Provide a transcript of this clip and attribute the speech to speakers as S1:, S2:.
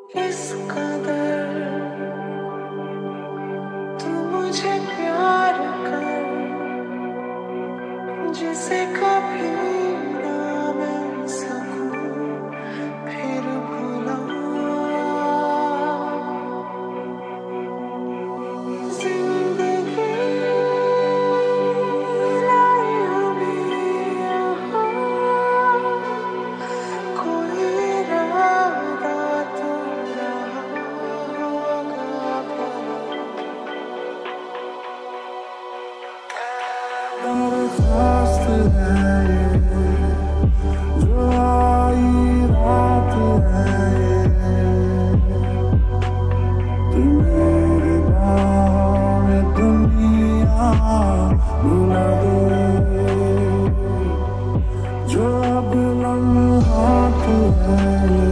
S1: इस कदर तू मुझे प्यार कर, जिसे कभी ना मिल सकूं फिर भुला। जिंदगी लाई हमें यहाँ, कोई इरादा तो रहा होगा भला। दरखास्त है ये, जो आई रात है ये, तू मेरी बाहों में दुनिया बुला दे, जो अब लम्हात है ये।